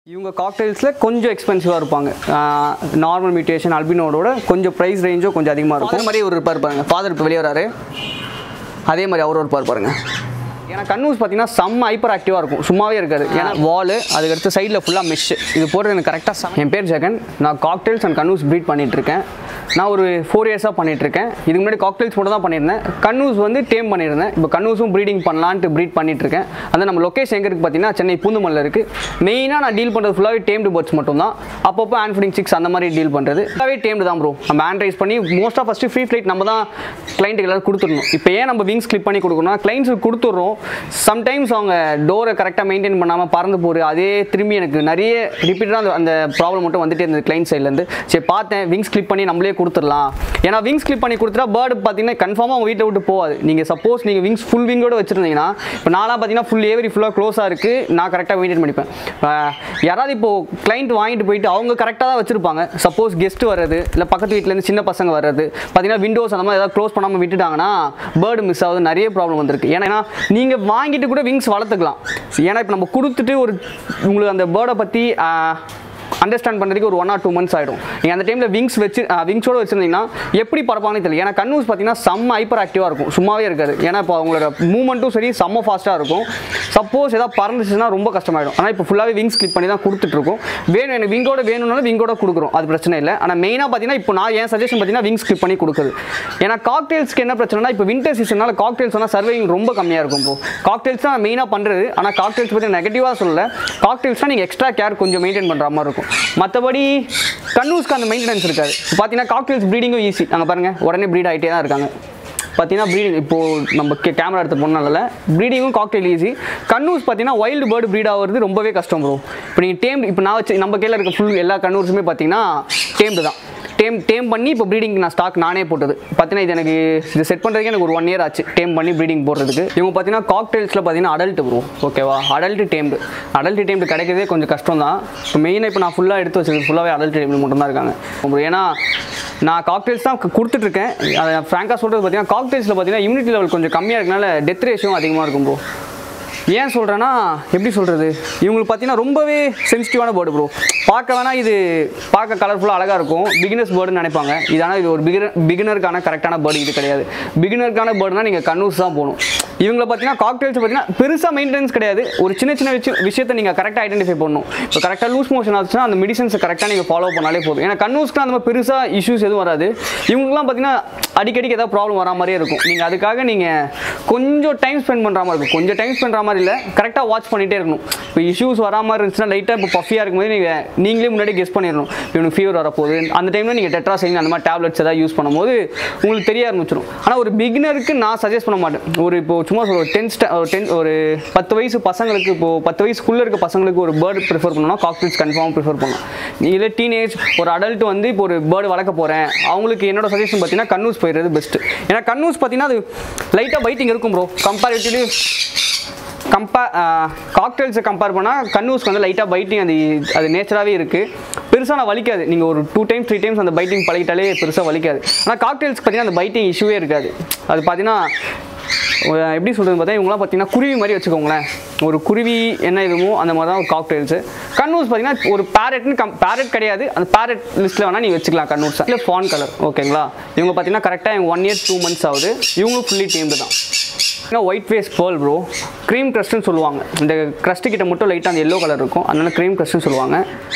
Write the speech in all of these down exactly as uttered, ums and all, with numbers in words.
இவங்க காக்டெயில்ஸ்ல கொஞ்சம் எக்ஸ்பென்சிவா இருப்பாங்க. நார்மல் மியூட்டேஷன் அல்பினோட கொஞ்சம் பிரைஸ் ரேஞ்சோ கொஞ்சம் அதிகமாக இருக்கும். அதே மாதிரி ஒரு இருப்பார் பாருங்க, ஃபாதர் இப்போ வெளியே வராரு, அதே மாதிரி அவர் இருப்பார் பாருங்க. ஏன்னா கன்னூஸ் பார்த்தீங்கன்னா செம்ம ஹைப்பர் ஆக்டிவாக இருக்கும், சும்மாவே இருக்காது. ஏன்னா வால் அதுக்கடுத்து சைடில் ஃபுல்லாக மெஷ் இது போடுறது எனக்கு கரெக்டாக. என் பேர் ஜெகன், நான் காக்டெயில்ஸ் அண்ட் கன்னூஸ் ப்ரீட் பண்ணிகிட்ருக்கேன். நான் ஒரு ஃபோர் இயர்ஸாக பண்ணிகிட்ருக்கேன். இதுக்கு முன்னாடி காக்டெயில்ஸ் மட்டும் தான் பண்ணியிருந்தேன். கன்னூஸ் வந்து டேம் பண்ணியிருந்தேன். இப்போ கன்னூஸும் ப்ரீடிங் பண்ணலான்ட்டு ப்ரீட் பண்ணிகிட்ருக்கேன். அந்த நம்ம லொக்கேஷன் எங்கே இருக்குது பார்த்தீங்கன்னா சென்னை பூந்தமல்லில் இருக்குது. மெயினாக நான் டீல் பண்ணுறது ஃபுல்லாகவே டேம்டு பேர்ட்ஸ் மட்டும் தான். அப்பப்போ ஹேண்ட் ஃபீடிங் சிக்ஸ் அந்த மாதிரி டீல் பண்ணுறது ஃபுல்லாகவே டேம்டு தான் ப்ரோ. நம்ம ஹேண்ட் ரைஸ் பண்ணி மோஸ்ட்டாக ஃபஸ்ட்டு ஃப்ரீ ஃப்ளைட் நம்ம தான் கிளைண்ட்டுக்கு எல்லாரும் கொடுத்துடணும். இப்போ ஏன் நம்ம விங்ஸ் கிளிப் பண்ணி கொடுக்கணும், கிளைண்ட்ஸுக்கு கொடுத்துட்றோம். சம்டைம்ஸ் அவங்க டோரை கரெக்டாக மெயின்டைன் பண்ணாமல் பறந்து போகுது. அதே திரும்பி எனக்கு நிறைய ரிப்பீட்டடாக அந்த அந்த ப்ராப்ளம் மட்டும் வந்துட்டே இருந்தது கிளைண்ட் சைட்லேருந்து. சரி பார்த்தேன் விங்ஸ் கிளிப் பண்ணி நம்மளே கொடுத்துடலாம். ஏன்னா விங்ஸ் கிளிப் பண்ணி கொடுத்துட்டா பேர்டு பார்த்தீங்கன்னா கன்ஃபார்மாக உங்கள் வீட்டை விட்டு போகாது. நீங்கள் சப்போஸ் நீங்கள் விங்ஸ் ஃபுல் விங்கோட வச்சுருந்தீங்கன்னா, இப்போ நான்லாம் பார்த்தீங்கன்னா ஃபுல் ஏவரி ஃபுல்லாக க்ளோஸாக இருக்குது, நான் கரெக்டாக மெயின்டைன் பண்ணிப்பேன். யாராவது இப்போது கிளைண்ட் வாங்கிட்டு போயிட்டு அவங்க கரெக்டாக தான் வச்சுருப்பாங்க. சப்போஸ் கெஸ்ட் வர்றது இல்லை பக்கத்து வீட்டிலேருந்து சின்ன பசங்க வர்றது பார்த்தீங்கன்னா விண்டோஸ் அந்த மாதிரி ஏதாவது க்ளோஸ் பண்ணாமல் விட்டுட்டாங்கன்னா பேர்டு மிஸ் ஆகுது, நிறைய ப்ராப்ளம் வந்திருக்கு. ஏன்னா நீங்கள் வாங்கிட்டு கூட விங்ஸ் வளர்த்துக்கலாம். ஏன்னா இப்போ நம்ம கொடுத்துட்டு ஒரு உங்களுக்கு அந்த பேர்டை பற்றி அண்டர்ஸ்டாண்ட் பண்ணுறதுக்கு ஒரு ஒன் ஆர் டூ மந்த்ஸ் ஆகிடும். நீங்கள் அந்த டைமில் விங்ஸ் வச்சு விங்ஸோடு வச்சுருந்தீங்கன்னா எப்படி பறப்பாங்கன்னு தெரியல. ஏன்னா கன்னூஸ் பார்த்தீங்கன்னா செம்ம ஹைப்பர் ஆக்டிவாக இருக்கும், சும்மாவே இருக்காது. ஏன்னா இப்போ அவங்களோட மூவ்மெண்ட்டும் சரி செம்ம ஃபாஸ்ட்டாக இருக்கும். சப்போஸ் ஏதாவது பறந்துச்சுன்னா ரொம்ப கஷ்டமாயிடும். ஆனால் இப்போ ஃபுல்லாகவே விங்ஸ் கிளிப் பண்ணி தான் கொடுத்துட்ருக்கோம். வேணும் எனக்கு விங்கோட வேணும்னாலும் விங்கோட கொடுக்குறோம், அது பிரச்சனை இல்லை. ஆனால் மெயினாக பார்த்தீங்கன்னா இப்போ நான் என் சஜஷன் பார்த்தீங்கன்னா விங்ஸ் கிளிப் பண்ணி கொடுக்குது. ஏன்னா காக்டெயில்ஸ்க்கு என்ன பிரச்சனைனா இப்போ வின்டர் சீசனால் காக்டெயில்ஸ் சொன்னால் சர்வைங் ரொம்ப கம்மியாக இருக்கும். இப்போ காக்டெயில்ஸ் தான் மெயினாக பண்ணுறது. ஆனால் காக்டெயில்ஸ் பற்றி நெகட்டிவாக சொல்லலை. காக்டெயில்ஸ்னால் நீங்கள் எக்ஸ்ட்ரா கேர் கொஞ்சம் மெயின்டைன் பண்ணுற மாதிரி இருக்கும். மற்றபடி கன்னூஸ்க்கு அந்த மெயின்டெனன்ஸ் இருக்காது. பார்த்தீங்கன்னா காக்டெயில்ஸ் ப்ரீடிங்கும் ஈஸி. அங்கே பாருங்கள் உடனே ப்ரீட் ஆகிட்டே தான் இருக்காங்க. பார்த்தீங்கன்னா ப்ரீடிங் இப்போது நம்ம கே கேமரா எடுத்து போனால ப்ரீடிங்கும் காக்டெயில் ஈஸி. கன்னூஸ் பார்த்தீங்கன்னா வைல்டு பேர்டு ப்ரீட் ஆகிறது ரொம்பவே கஷ்டம் ப்ரோ. இப்போ நீங்கள் டேம் இப்போ நான் வச்சு நம்ம கையில் இருக்க ஃபுல் எல்லா கன்னூஸுமே பார்த்தீங்கன்னா டேம்டு தான். டேம் டேம் பண்ணி இப்போ ப்ரீடிங் நான் ஸ்டாக் நானே போட்டது. பார்த்தீங்கன்னா இது எனக்கு இது செட் பண்ணுறதுக்கு எனக்கு ஒரு ஒன் இயர் ஆச்சு டேம் பண்ணி ப்ரீடிங் போடுறதுக்கு. இவங்க பார்த்தீங்கன்னா காக்டெயில்ஸில் பார்த்தீங்கன்னா அடல்ட் ப்ரோ, ஓகேவா? அடல்ட் டேம்டு அடல்ட் டேம்டு கிடைக்கிறதே கொஞ்சம் கஷ்டம் தான். இப்போ மெயினாக இப்போ நான் ஃபுல்லாக எடுத்து வச்சது ஃபுல்லாகவே அடல்ட் டேம்டு மட்டும் தான் இருக்காங்க. ஏன்னா நான் காக்டெயில்ஸ் தான் கொடுத்துட்ருக்கேன். அதை ஃப்ராங்காக சொல்கிறது பார்த்தீங்கன்னா காக்டெயில்ஸில் பார்த்தீங்கன்னா இம்யூனிட்டி லெவல் கொஞ்சம் கம்மியாக இருக்கனால டெத் ரேஷியோ அதிகமாக இருக்கும் ப்ரோ. ஏன் சொல்கிறேன்னா எப்படி சொல்கிறது, இவங்களுக்கு பார்த்தீங்கன்னா ரொம்பவே சென்சிட்டிவான பேர்டு ப்ரோ. பார்க்க வேணால் இது பார்க்க கலர்ஃபுல்லாக அழகாக இருக்கும், பிகினர்ஸ் பேர்டுன்னு நினைப்பாங்க. இது ஆனால் இது ஒரு பிகினர் பிகினருக்கான கரெக்டான பேர்டு இது கிடையாது. பிகினருக்கான பேர்டுனா நீங்கள் கன்னூஸ் தான் போகணும். இவங்களை பார்த்தீங்கன்னா காக்டெயில்ஸ் பார்த்தீங்கன்னா பெருசாக மெயின்டெனன்ஸ் கிடையாது. ஒரு சின்ன சின்ன விஷயம் விஷயத்தை நீங்கள் கரெக்டாக ஐடென்டிஃபை பண்ணணும். இப்போ கரெக்டாக லூஸ் மோஷன் ஆச்சுன்னா அந்த மெடிசன்ஸை கரெக்டாக நீங்கள் ஃபாலோ பண்ணாலே போதும். ஏன்னா கன்னூஸ்க்கு அந்த மாதிரி பெருசாக இஷ்யூஸ் எதுவும் வராது. இவங்களுக்குலாம் பார்த்தீங்கன்னா அடிக்கடிக்கு ஏதாவது ப்ராப்ளம் வரா மாதிரியே இருக்கும். நீங்கள் அதுக்காக நீங்கள் கொஞ்சம் டைம் ஸ்பெண்ட் பண்ணுற மாதிரி இருக்கும். கொஞ்சம் டைம் ஸ்பெண்ட் பண்ணுற மாதிரி இல்லை, கரெக்டாக வாட்ச் பண்ணிகிட்டே இருக்கணும். இப்போ இஷ்யூஸ் வரா மாதிரி இருந்துச்சுன்னா லைட்டாக இப்போ பஃபியாக இருக்கும்போது நீங்கள் நீங்களே முன்னாடி கெஸ் பண்ணிடணும் இவனுக்கு ஃபீவர் வரப்போகுது. அந்த டைமில் நீங்கள் டெட்ராசைன் அந்த மாதிரி டேப்லெட்ஸ் ஏதாவது யூஸ் பண்ணும்போது உங்களுக்கு தெரிய ஆரம்பிச்சிடும். ஆனால் ஒரு பிகினருக்கு நான் சஜஸ்ட் பண்ண மாட்டேன். ஒரு இப்போ சும்மா சொல்ல ஒரு டென்த் ஒரு டென் ஒரு பத்து வயசு பசங்களுக்கு, இப்போது பத்து வயசுக்குள்ளே இருக்க பசங்களுக்கு ஒரு பேர்டு ப்ரிஃபர் பண்ணணும்னா காக்டெயில்ஸ் கன்ஃபார்ம் ப்ரிஃபர் பண்ணலாம். இல்லை டீனேஜ் ஒரு அடல்ட் வந்து இப்போ ஒரு பேர்டு வளர்க்க போகிறேன் அவங்களுக்கு என்னோட சஜஷன் பார்த்தீங்கன்னா கன்னூஸ் போயிடுறது பெஸ்ட்டு. ஏன்னா கன்னூஸ் பார்த்தீங்கன்னா அது லைட்டாக பைட்டிங் இருக்கும் ப்ரோ. கம்பேரிட்டிவ்லி கம்பேர் காக்டெயில்ஸை கம்பேர் பண்ணால் கன்னூஸ்க்கு வந்து லைட்டாக பைட்டிங் அது அது நேச்சராகவே இருக்குது. பெருசாக நான் வலிக்காது. நீங்கள் ஒரு டூ டைம்ஸ் த்ரீ டைம்ஸ் அந்த பைட்டிங் பழகிட்டாலே பெருசாக வலிக்காது. ஆனால் காக்டெயில்ஸ்க்கு பார்த்தீங்கன்னா அந்த பைட்டிங் இஷ்யூவே இருக்காது. அது பார்த்தீங்கன்னா எப்படி சொல்கிறது பார்த்தா இவங்களாம் பார்த்தீங்கன்னா குருவி மாதிரி வச்சுக்கோங்களேன். ஒரு குருவி என்ன இதுமோ அந்த மாதிரி தான் ஒரு காக்டெயில்ஸு. கன்னூஸ் பார்த்தீங்கன்னா ஒரு பேரட்னு கம் பேரட் கிடையாது, அந்த பேரட் லிஸ்ட்டில் வேணால் நீங்கள் வச்சுக்கலாம் கன்னூஸ். இல்லை ஃபான் கலர், ஓகேங்களா? இவங்க பார்த்தீங்கன்னா கரெக்டாக இவங்க ஒன் இயர் டூ மந்த்ஸ் ஆகுது. இவங்களும் ஃபுல்லி டேம்டு தான். White face pearl bro, cream க்ரஸ்ட்னு சொல்லுவாங்க. இந்த க்ரஸ்ட்டு கிட்ட மட்டும் லைட்டாக அந்த எல்லோ கலர் இருக்கும், அதனால க்ரீம் க்ரஸ்ட்னு சொல்லுவாங்க.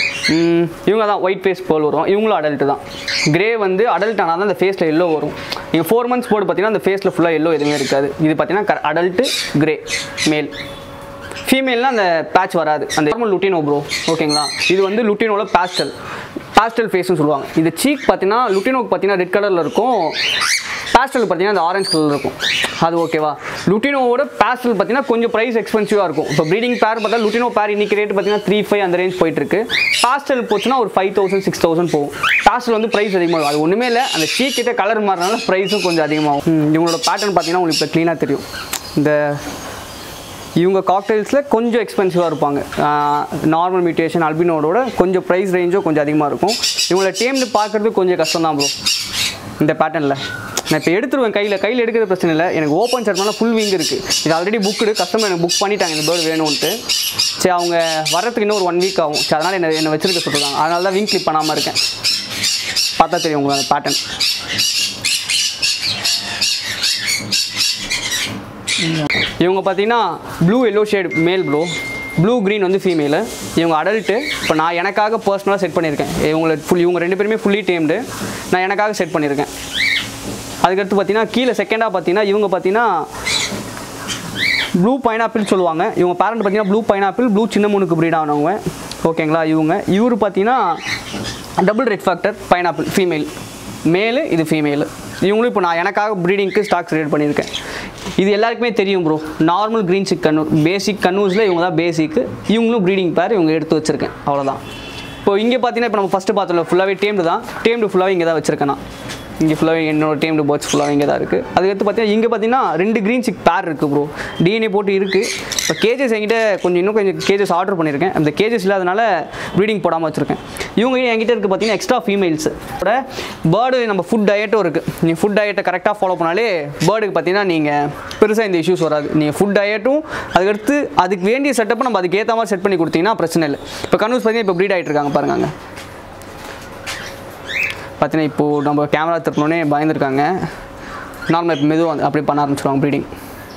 இவங்க தான் ஒயிட் ஃபேஸ் பேர்ல் வரும். இவங்களும் அடல்ட்டு தான். கிரே வந்து அடல்ட் ஆனால் தான் அந்த ஃபேஸில் எல்லோ வரும். நீங்கள் ஃபோர் மந்த்ஸ் போர்டு பார்த்தீங்கன்னா அந்த ஃபேஸில் ஃபுல்லாக எல்லோ எதுவுமே இருக்காது. இது பார்த்தீங்கன்னா அடல்ட்டு கிரே மேல். ஃபீமேல்னால் அந்த பேட்ச் வராது. அந்த நார்மல் லுட்டினோ ப்ரோ, ஓகேங்களா? இது வந்து லுட்டினோவில் பேஸ்டல் பேஸ்டல் ஃபேஸ்னு சொல்லுவாங்க. இது சீக் பார்த்தீங்கன்னா லுட்டினோக்கு பார்த்தீங்கன்னா ரெட் கலரில் இருக்கும், பேஸ்டல் பார்த்தீங்கன்னா அந்த ஆரஞ்சு கலரில் இருக்கும். அது ஓகேவா? லுட்டினோவோட பேஸ்டல் பார்த்தீங்கன்னா கொஞ்சம் ப்ரைஸ் எக்ஸ்பென்சிவாக இருக்கும். இப்போ ப்ரீடிங் பேர் பார்த்தா லுட்டினோ பேர் இன்னைக்கு ரேட் பார்த்தீங்கன்னா த்ரீ ஃபைவ் அந்த ரேஞ்ச் போயிட்டுருக்கு. பேஸ்டல் போச்சுன்னா ஒரு ஃபைவ் தௌசண்ட் சிக்ஸ் தௌசண்ட் போகும். பேஸ்டல் வந்து ப்ரைஸ் அதிகமாகும். அது ஒன்றுமே இல்லை, அந்த சீக் கிட்ட கலர் மாறினால ப்ரைஸும் கொஞ்சம் அதிகமாகும். இவங்களோட பேட்டர்ன் பார்த்தீங்கன்னா உங்களுக்கு இப்போ க்ளீனாக தெரியும். இந்த இவங்க காக்டெயில்ஸில் கொஞ்சம் எக்ஸ்பென்சிவாக இருப்பாங்க. நார்மல் மியூட்டேஷன் அல்பினோட கொஞ்சம் ப்ரைஸ் ரேஞ்சோ கொஞ்சம் அதிகமாக இருக்கும். இவங்கள டேம்டு பார்க்குறது கொஞ்சம் கஷ்டம் தான் ப்ரோ இந்த பேட்டர்னில். நான் இப்போ எடுத்துருவேன் கையில் கையில் எடுக்கிறது பிரச்சனை இல்லை. எனக்கு ஓப்பன் ஷர்ட்னால ஃபுல் விங் இருக்குது. இது ஆல்ரெடி புக்குடு, கஸ்டமர் எனக்கு புக் பண்ணிட்டாங்க இந்த பேர்டு வேணும்ன்ட்டு. சரி அவங்க வர்றதுக்கு இன்னும் ஒரு ஒன் வீக் ஆகும். சரி அதனால் என்ன என்ன வச்சுருக்க சொல்லிருக்காங்க. அதனால தான் விங் கிளிப் பண்ணாமல் இருக்கேன். பார்த்தா தெரியும் உங்களுக்கு அந்த பேட்டர்ன். இவங்க பார்த்தீங்கன்னா blue yellow shade male blue, blue green வந்து ஃபீமேலு. இவங்க அடல்ட்டு. இப்போ நான் எனக்காக பர்சனலாக செட் பண்ணியிருக்கேன். இவங்களை ஃபுல் இவங்க ரெண்டு பேருமே ஃபுல்லி டேம்டு. நான் எனக்காக செட் பண்ணியிருக்கேன். அதுக்கடுத்து பார்த்தீங்கன்னா கீழே செகண்டாக பார்த்தீங்கன்னா இவங்க பார்த்தீங்கன்னா ப்ளூ பைனாப்பிள் சொல்லுவாங்க. இவங்க பேரண்ட் பார்த்தீங்கன்னா ப்ளூ பைனாப்பிள், ப்ளூ சின்ன மூணுக்கு ப்ரீட் ஆனவங்க. ஓகேங்களா. இவங்க இவர் பார்த்தீங்கன்னா double red factor pineapple female, male இது ஃபீமேலு. இவங்களும் இப்போ நான் எனக்காக ப்ரீடிங்க்கு ஸ்டாக்ஸ் ரெடி பண்ணியிருக்கேன். இது எல்லாருக்குமே தெரியும் ப்ரோ. Normal green cheek conure basic கன்னூஸில் இவங்க தான் பேசிக்கு. இவங்களும் ப்ரீடிங் பேர் இவங்க எடுத்து வச்சுருக்கேன். அவ்வளோதான். இப்போ இங்கே பார்த்தீங்கன்னா இப்போ நம்ம ஃபஸ்ட்டு பார்த்தோம்ல ஃபுல்லாகவே டேம்டு தான். டேம்டு ஃபுல்லாகவே இங்கே தான் வச்சுருக்கேன் நான். இங்கே ஃபுல்லாகவே என்னோட டேம்டு பேர்ட்ஸ் ஃபுல்லாக இங்கே தான் இருக்குது. அதுக்கடுத்து பார்த்தீங்கன்னா இங்கே பார்த்தீங்கன்னா ரெண்டு க்ரீன் சிக் பேர் இருக்குது ப்ரோ. டிஎன்ஏ போட்டு இருக்குது. இப்போ கேஜஸ் என்கிட்ட கொஞ்சம் இன்னும் கொஞ்சம் கேஜஸ் ஆர்டர் பண்ணியிருக்கேன். அந்த கேஜஸ் இல்லாதனால ப்ரீடிங் போடாமல் வச்சுருக்கேன். இவங்க என்கிட்ட இருக்குது பார்த்தீங்கன்னா எக்ஸ்ட்ரா ஃபீமேல்ஸ். பேர்டு நம்ம ஃபுட் டயட்டும் இருக்குது. நீங்கள் ஃபுட் டயட்டை கரெக்டாக ஃபாலோ பண்ணாலே பேர்டுக்கு பார்த்தீங்கன்னா நீங்கள் பெருசாக இந்த இஷ்யூஸ் வராது. நீங்கள் ஃபுட் டயட்டும் அதுக்கடுத்து அதுக்கு வேண்டிய செட்டப்பை நம்ம அதுக்கு ஏற்ற மாதிரி செட் பண்ணி கொடுத்தீங்கன்னா பிரச்சனை இல்லை. இப்போ கன்வூஸ் பார்த்தீங்கன்னா இப்போ ப்ரீட் ஆகிட்டு இருக்காங்க பாருங்க. பார்த்தீங்கன்னா இப்போது நம்ம கேமரா திருப்பினோடனே பயந்துருக்காங்க. நார்மல் இப்போ மெதுவாக அப்படி பண்ண ஆரம்பிச்சிடுவாங்க ப்ரீடிங்.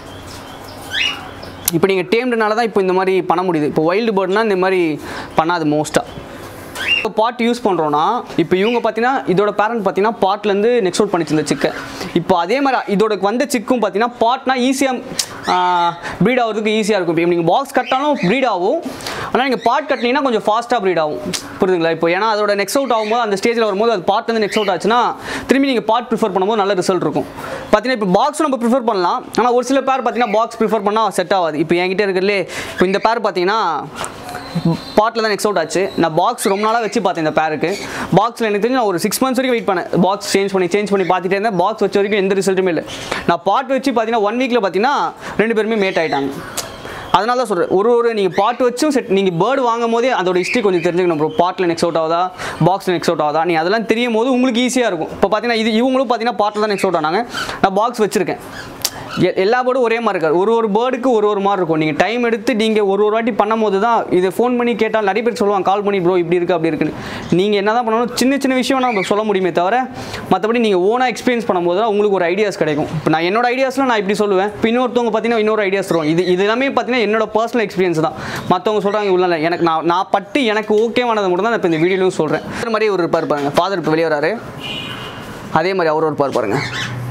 இப்போ நீங்கள் டேம்டுனால தான் இப்போ இந்த மாதிரி பண்ண முடியுது. இப்போ வைல்டு பேர்ட்னால் இந்த மாதிரி பண்ணாது மோஸ்ட்டாக. இப்போ பாட் யூஸ் பண்ணுறோன்னா இப்போ இவங்க பார்த்தீங்கன்னா இதோட பேரண்ட் பார்த்தீங்கன்னா பாட்லேருந்து நெக்ஸ்ட் அவுட் பண்ணிச்சு இந்த சிக்கை. இப்போ அதே மாதிரி இதோட வந்த சிக்கும் பார்த்தீங்கன்னா பாட்னா ஈஸியாக ப்ரீட் ஆகிறதுக்கு ஈஸியாக இருக்கும். இப்போ நீங்கள் பாக்ஸ் கட்டாலும் ப்ரீட் ஆகும். ஆனால் நீங்கள் பாட் கட்டினீங்கன்னா கொஞ்சம் ஃபாஸ்ட்டாக ப்ரீட் ஆகும். புரியுதுங்களா. இப்போ ஏன்னா அதோட நெக்ஸ்ட் அவுட் ஆகும்போது அந்த ஸ்டேஜில் வரும்போது அது பாட் வந்து நெக்ஸ்ட் அவுட் ஆச்சுன்னா திரும்பி நீங்கள் பாட் ப்ரிஃபர் பண்ணும்போது நல்ல ரிசல்ட் இருக்கும். பார்த்தீங்கன்னா இப்போ பாக்ஸும் நம்ம ப்ரிஃபர் பண்ணலாம். ஆனால் ஒரு சில பேர் பார்த்தீங்கன்னா பாக்ஸ் ப்ரிஃபர் பண்ணால் செட் ஆகாது. இப்போ என்கிட்ட இருக்கிறதுலே இப்போ இந்த பேர் பார்த்தீங்கன்னா பாட்டில் தான் நெக்ஸ்ட் அவுட் ஆச்சு. நான் பாக்ஸ் ரொம்ப நாளாக வச்சு பார்த்தேன் இந்த பேருக்கு. பாக்ஸில் எனக்கு தெரிஞ்சு நான் ஒரு சிக்ஸ் மந்த்ஸ் வரைக்கும் வெயிட் பண்ணேன். பாக்ஸ் சேஞ்ச் பண்ணி சேஞ்ச் பண்ணி பார்த்துட்டே இருந்தேன். பாக்ஸ் வச்ச வரைக்கும் எந்த ரிசல்ட்டுமே இல்லை. நான் பாட் வச்சு பார்த்தீங்கன்னா ஒன் வீக்கில் பார்த்தீங்கன்னா ரெண்டு பேருமே மேட் ஆகிட்டாங்க. அதனால தான் சொல்கிறேன் ஒரு ஒரு நீங்கள் பாட் வச்சும் செட் நீங்கள் பேர்டு வாங்கும் போதே அதோட ஹிஸ்ட்ரி கொஞ்சம் தெரிஞ்சுக்கணும் ப்ரோ. பாட்டில் நெக்ஸ்ட் அவுட் ஆகுதா பாக்ஸில் நெக்ஸ்ட் அவுட் ஆகுதா நீங்கள் அதெல்லாம் தெரியும் போது உங்களுக்கு ஈஸியாக இருக்கும். இப்போ பார்த்தீங்கன்னா இது இவங்களும் பார்த்தீங்கன்னா பாட்டில் தான் நெக்ஸ்ட் அவுட் ஆனாங்க. நான் பாக்ஸ் வச்சுருக்கேன். எல்லா பேர்டும் ஒரே மாதிரி இருக்காது. ஒரு ஒரு பேர்டுக்கு ஒரு ஒரு மாதிரி இருக்கும். நீங்கள் டைம் எடுத்து நீங்கள் ஒரு ஒரு வாட்டி பண்ணும் போது தான் இதை ஃபோன் பண்ணி கேட்டால் நிறைய பேர் சொல்லுவாங்க கால் பண்ணி ப்ரோ இப்படி இருக்குது அப்படி இருக்குன்னு. நீங்கள் என்ன தான் பண்ணணும் சின்ன சின்ன விஷயம் நம்ம சொல்ல முடியுமே தவிர மற்றபடி நீங்கள் ஓனாக எக்ஸ்பீரியன்ஸ் பண்ணும்போது தான் உங்களுக்கு ஒரு ஐடியாஸ் கிடைக்கும். இப்போ நான் என்னோட ஐடியாஸ்லாம் நான் இப்படி சொல்லுவேன். இப்போ இன்னொருத்தவங்க பார்த்தீங்கன்னா இன்னொரு ஐடியாஸ் தருவாங்க. இது இது எல்லாமே பார்த்தீங்கன்னா என்னோட பர்சனல் எக்ஸ்பீரியன்ஸ் தான். மற்றவங்க சொல்கிறாங்க இவ்வளோ இல்லை எனக்கு நான் நான் பட்டு எனக்கு ஓகேவானது மட்டும் தான் நான் இப்போ இந்த வீடியோலையும் சொல்கிறேன். அதே மாதிரி ஒரு இருப்பார் பாருங்க. ஃபாதர் இப்போ வெளியே வராரு. அதே மாதிரி அவர் இருப்பார் பாருங்க.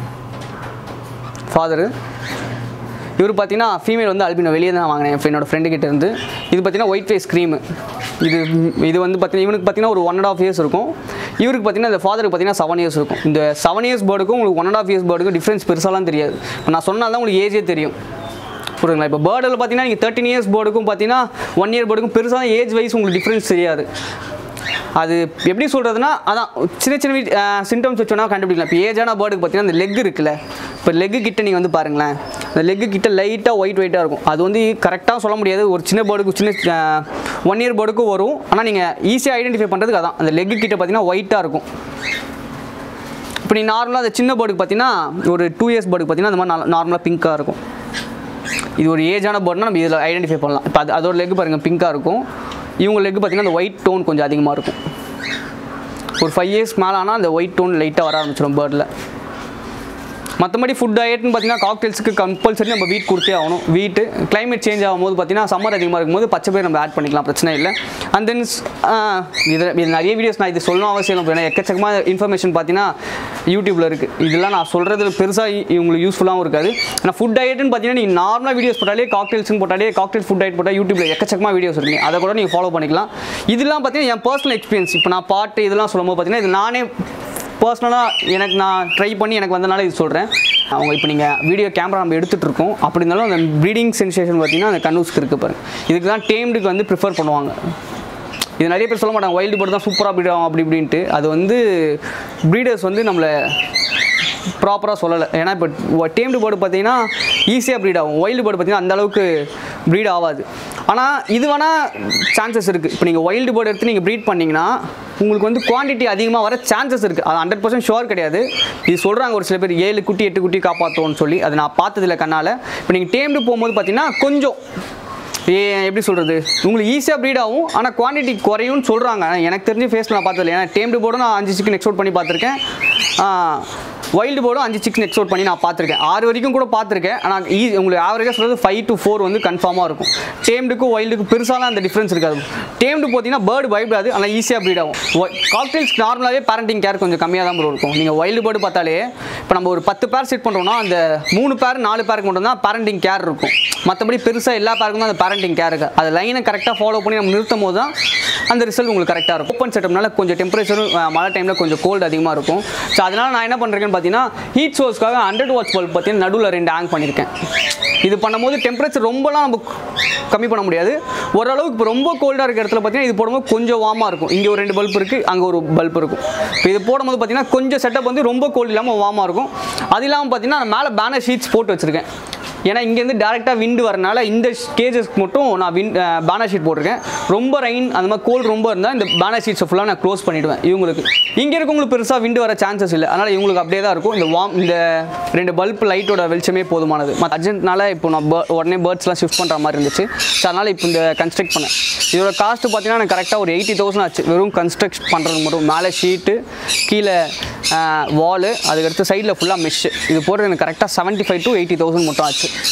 ஃபாதரு இவர் பார்த்தீங்கன்னா ஃபீமேல் வந்து அல்பினோ வெளியே தான் வாங்கினேன் என்னோட ஃப்ரெண்டு கிட்ட இருந்து. இது பார்த்தீங்கன்னா ஒயிட் ஃபேஸ் க்ரீமு. இது இது வந்து பார்த்தீங்கன்னா இவனுக்கு பார்த்தீங்கன்னா ஒரு ஒன் அண்ட் ஆஃப் இயர்ஸ் இருக்கும். இவருக்கு பார்த்தீங்கன்னா இந்த ஃபாதருக்கு பார்த்தீங்கன்னா செவன் இயர்ஸ் இருக்கும். இந்த செவன் இயர்ஸ் பேர்டுக்கும் உங்களுக்கு ஒன் அண்ட் ஆஃப் இயர்ஸ் பேர்டுக்கும் டிஃப்ரென்ஸ் பெருசாலாம் தெரியாது. இப்போ நான் சொன்னால் தான் உங்களுக்கு ஏஜே தெரியும். புரியுதுங்களா. இப்போ பேர்டில் பார்த்தீங்கன்னா நீங்கள் தேர்ட்டின் இயர்ஸ் பேர்டுக்கும் பார்த்தீங்கன்னா ஒன் இயர் பேர்டுக்கும் பெருசாக ஏஜ் வைஸ் உங்களுக்கு டிஃப்ரென்ஸ் தெரியாது. அது எப்படி சொல்கிறதுனா அதான் சின்ன சின்ன சிம்டம்ஸ் வச்சோன்னா கண்டுபிடிக்கலாம். இப்போ ஏஜான பேர்டுக்கு பார்த்தீங்கன்னா அந்த லெக் இருக்குல்ல. இப்போ லெக்கு கிட்ட நீங்கள் வந்து பாருங்களேன். அந்த லெக்கு கிட்ட லைட்டாக ஒயிட் ஒயிட்டாக இருக்கும். அது வந்து கரெக்டாக சொல்ல முடியாது. ஒரு சின்ன பேர்டுக்கு சின்ன ஒன் இயர் பேர்டுக்கும் வரும். ஆனால் நீங்கள் ஈஸியாக ஐடென்டிஃபை பண்ணுறதுக்கு அதான் அந்த லெக்கு கிட்ட பார்த்தீங்கன்னா ஒயிட்டாக இருக்கும். இப்போ நீ நார்மலாக அந்த சின்ன பேர்டுக்கு பார்த்தீங்கன்னா ஒரு டூ இயர்ஸ் பேர்டுக்கு பார்த்தீங்கன்னா அந்த மாதிரி நார்மலாக பிங்காக இருக்கும். இது ஒரு ஏஜான பேர்டுனா நம்ம இதில் ஐடென்டிஃபை பண்ணலாம். இப்போ அது அதோட லெக் பாருங்கள் பிங்காக இருக்கும். இவங்க லெக் பார்த்தீங்கன்னா அந்த ஒயிட் டோன் கொஞ்சம் அதிகமாக இருக்கும். ஒரு ஃபைவ் இயர்ஸ் மேலே ஆனால் அந்த ஒயிட் டோன் லைட்டாக வர ஆரம்பிச்சிடும் பேர்டில். மற்றபடி ஃபுட் டயட்னு பார்த்தீங்கன்னா காக்டெயில்ஸுக்கு கம்பல்சரி நம்ம வீட் கொடுத்தே ஆகணும். வீட்டு கிளைமேட் சேஞ்ச் ஆகும்போது பார்த்தீங்கன்னா சம்மர் அதிகமாக இருக்கும்போது பச்சை பயிர் நம்ம ஆட் பண்ணிக்கலாம், பிரச்சனை இல்லை. அண்ட் தென் இது இது நிறைய வீடியோஸ் நான் இது சொல்லணும் அவசியம் இல்லை. ஏன்னா எக்கச்சக்கமாக இன்ஃபர்மேஷன் பார்த்தீங்கன்னா யூடியூப்பில் இருக்குது. இதெல்லாம் நான் சொல்கிறது பெருசாக இவங்களுக்கு யூஸ்ஃபுல்லாகவும் இருக்காது. ஆனால் ஃபுட் டயட்னு பார்த்தீங்கன்னா நீங்கள் நார்மலாக வீடியோஸ் போட்டாலே காக்டெயில்ஸ்னு போட்டாலே காக்டெயில் ஃபுட் டயட் போட்டால் யூடியூப்பில் எக்கச்சக்கமாக வீடியோஸ் இருக்குது. அதை கூட நீங்கள் ஃபாலோ பண்ணிக்கலாம். இதெல்லாம் பார்த்தீங்கன்னா என் பர்சனல் எக்ஸ்பீரியன்ஸ். இப்போ நான் பாட்டு இதெல்லாம் சொல்லும்போது பார்த்தீங்கன்னா இது நானே பர்சனலாக எனக்கு நான் ட்ரை பண்ணி எனக்கு வந்தனால இது சொல்கிறேன். அவங்க இப்போ நீங்கள் வீடியோ கேமரா நம்ம எடுத்துகிட்டு இருக்கோம். அப்படி இருந்தாலும் அந்த ப்ரீடிங் சென்சேஷன் பார்த்தீங்கன்னா அந்த கன்னூஸ்க்கு இருக்குது பாருங்க. இதுக்கு தான் டேம்டுக்கு வந்து ப்ரிஃபர் பண்ணுவாங்க. இது நிறைய பேர் சொல்ல மாட்டாங்க வைல்டு பேர்டு தான் சூப்பராக ப்ரீட் ஆகும் அப்படி இப்படின்ட்டு. அது வந்து ப்ரீடர்ஸ் வந்து நம்மளை ப்ராப்பராக சொல்லலை. ஏன்னா இப்போ டேம்டு பேர்டு பார்த்தீங்கன்னா ஈஸியாக ப்ரீட் ஆகும். வைல்டு பேர்டு பார்த்தீங்கன்னா அந்தளவுக்கு ப்ரீட் ஆகாது. ஆனால் இது வேணால் சான்சஸ் இருக்குது. இப்போ நீங்கள் வைல்டு பேர்டு எடுத்து நீங்கள் ப்ரீட் பண்ணிங்கன்னா உங்களுக்கு வந்து குவான்டிட்டி அதிகமாக வர சான்சஸ் இருக்குது. அது ஹண்ட்ரட் பர்சன்ட் ஷுவர் கிடையாது. இது சொல்கிறாங்க ஒரு சில பேர் ஏழு குட்டி எட்டு குட்டி காப்பாற்றுவோன்னு சொல்லி. அது நான் பார்த்ததில்ல கண்ணால். இப்போ நீங்கள் டேம்டு போகும்போது பார்த்தீங்கன்னா கொஞ்சம் ஏ எப்படி சொல்கிறது, உங்களுக்கு ஈஸியாக ப்ரீட் ஆகும், ஆனால் குவான்டிட்டி குறையும்னு சொல்கிறாங்க. எனக்கு தெரிஞ்சு ஃபேஸில் நான் பார்த்ததில்ல. ஏன்னா டேம்டு போர்டும் நான் அஞ்சு சிக்கன் எக்ஸ்போர்ட் பண்ணி பார்த்துருக்கேன், வைல்டு போர்டும் அஞ்சு சிக்கன் எக்ஸ்போர்ட் பண்ணி நான் பார்த்துருக்கேன். ஆறு வரைக்கும் கூட பார்த்துருக்கேன். ஆனால் ஈ உங்களுக்கு ஆவரேஜாக சொல்கிறது ஃபைவ் டு ஃபோர் வந்து கன்ஃபார்மாக இருக்கும். டேம்டுக்கும் வைல்டுக்கும் பெருசாலாம் அந்த டிஃப்ரென்ஸ் இருக்காது. டேம்டு பார்த்தீங்கன்னா பேர்டு பயப்படாது, ஆனால் ஈஸியாக ப்ரீட் ஆகும். காக்டெயில்ஸ் நார்மலாகவே பேரண்டிங் கேர் கொஞ்சம் கம்மியாக தான் இருக்கும். நீங்கள் வைல்டு பேர்டு பார்த்தாலே இப்போ நம்ம ஒரு பத்து பேர் செட் பண்ணுறோம்னா அந்த மூணு பேர் நாலு பேருக்கு மட்டும் தான் பேரண்டிங் கேர் இருக்கும். மற்றபடி பெருசாக எல்லா பேருக்கும் தான் அந்த பேரண்டிங் கேர் இருக்குது. அது லைனை கரெக்டாக ஃபாலோ பண்ணி நம்ம நிறுத்தும் போது தான் அந்த ரிசல்ட் உங்களுக்கு கரெக்டாக இருக்கும். ஓப்பன் செட்டப்னால கொஞ்சம் டெம்பரேச்சரும் மழை டைமில் கொஞ்சம் கோல்டு அதிகமாக இருக்கும். ஸோ அதனால் நான் என்ன பண்ணுறேன்னு பார்த்தீங்கன்னா ஹீட் சோர்ஸ்க்காக ஹண்ட்ரட் வாட்ஸ் பல்ப் பார்த்தீங்கன்னா நடுவில் ரெண்டு ஹேங் பண்ணியிருக்கேன். இது பண்ணும்போது டெம்பரேச்சர் ரொம்பலாம் நம்ம கம்மி பண்ண முடியாது. ஓரளவுக்கு இப்போ ரொம்ப கோல்டாக இருக்கிற இடத்துல பார்த்தீங்கன்னா இது போடும்போது கொஞ்சம் வார்மாக இருக்கும். இங்கே ஒரு ரெண்டு பல்ப் இருக்குது, அங்கே ஒரு பல்ப் இருக்கும். இப்போ இது போடும்போது பார்த்தீங்கன்னா கொஞ்சம் செட்டப் வந்து ரொம்ப கோல்டு இல்லாமல் வார்மாக இருக்கும். அது இல்லாமல் பார்த்தீங்கன்னா நான் மேலே பேனர் ஷீட்ஸ் போட்டு வச்சுருக்கேன். ஏன்னா இங்கேருந்து டேரெக்டாக விண்டு வரனால இந்த கேஜஸ்க்கு மட்டும் நான் வின் பேனர் ஷீட் போட்டிருக்கேன். ரொம்ப ரெயின் அந்த மாதிரி கோல்டு ரொம்ப இருந்தால் இந்த பேனர் ஷீட்ஸை ஃபுல்லாக நான் க்ளோஸ் பண்ணிவிடுவேன். இவங்களுக்கு இங்கே இருக்கவங்களுக்கு பெருசாக விண்டு வர சான்சஸ் இல்லை. அதனால் இவங்களுக்கு அப்படியே தான் இருக்கும். இந்த வார்ம் இந்த ரெண்டு பல்ப் லைட்டோட வெளிச்சமே போதுமானது. மற்ற அர்ஜென்ட்னால இப்போ நான் உடனே பேர்ட்ஸ்லாம் ஷிஃப்ட் பண்ணுற மாதிரி இருந்துச்சு. ஸோ அதனால் இப்போ இந்த கன்ஸ்ட்ரக்ட் பண்ணேன். இதோட காஸ்ட்டு பார்த்தீங்கன்னா எனக்கு கரெக்டாக ஒரு எயிட்டி தௌசண்ட் ஆச்சு. வெறும் கன்ஸ்ட்ரக்ட் பண்ணுறது மட்டும். மேலே ஷீட்டு, கீழே வாலு, அதுக்கடுத்து சைடில் ஃபுல்லாக மெஷ்ஷு, இது போடுறது எனக்கு கரெக்டாக seventy five to eighty thousand மட்டும் ஆச்சு.